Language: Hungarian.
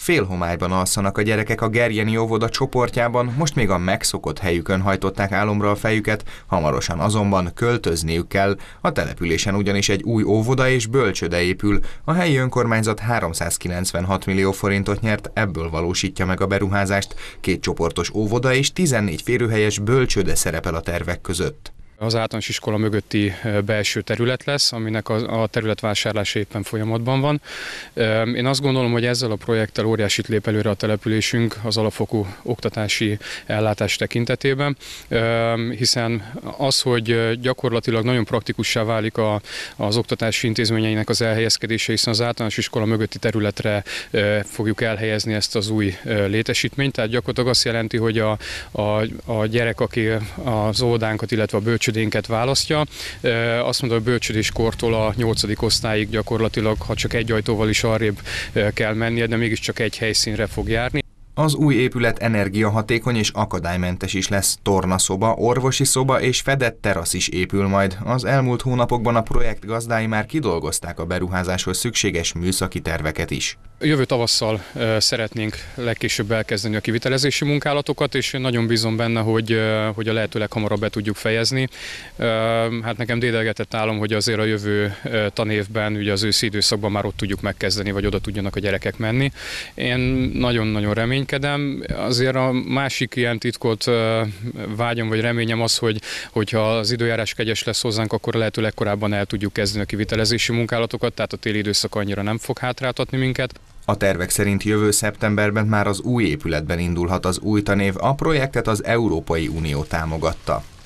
Félhomályban alszanak a gyerekek a Gerjeni óvoda csoportjában, most még a megszokott helyükön hajtották álomra a fejüket, hamarosan azonban költözniük kell. A településen ugyanis egy új óvoda és bölcsőde épül. A helyi önkormányzat 396 millió forintot nyert, ebből valósítja meg a beruházást. 2 csoportos óvoda és 14 férőhelyes bölcsőde szerepel a tervek között. Az általános iskola mögötti belső terület lesz, aminek a területvásárlása éppen folyamatban van. Én azt gondolom, hogy ezzel a projekttel óriásit lép előre a településünk az alapfokú oktatási ellátás tekintetében, hiszen az, hogy gyakorlatilag nagyon praktikussá válik az oktatási intézményeinek az elhelyezkedése, hiszen az általános iskola mögötti területre fogjuk elhelyezni ezt az új létesítményt. Tehát gyakorlatilag azt jelenti, hogy a gyerek, aki az óvodánkat, illetve a bölcsődénket választja, azt mondom, a bölcsődéskortól a 8. osztályig gyakorlatilag, ha csak egy ajtóval is arrébb kell mennie, de mégiscsak egy helyszínre fog járni. Az új épület energiahatékony és akadálymentes is lesz. Tornaszoba, orvosi szoba és fedett terasz is épül majd. Az elmúlt hónapokban a projekt gazdái már kidolgozták a beruházáshoz szükséges műszaki terveket is. Jövő tavasszal szeretnénk legkésőbb elkezdeni a kivitelezési munkálatokat, és én nagyon bízom benne, hogy a lehető leghamarabb be tudjuk fejezni. Hát nekem dédelgetett álom, hogy azért a jövő tanévben, ugye az őszi időszakban már ott tudjuk megkezdeni, vagy oda tudjanak a gyerekek menni. Én nagyon-nagyon reménykedem. Azért a másik ilyen titkot vágyom, vagy reményem az, hogyha az időjárás kegyes lesz hozzánk, akkor a lehető legkorábban el tudjuk kezdeni a kivitelezési munkálatokat, tehát a téli időszak annyira nem fog hátráltatni minket. A tervek szerint jövő szeptemberben már az új épületben indulhat az új tanév, a projektet az Európai Unió támogatta.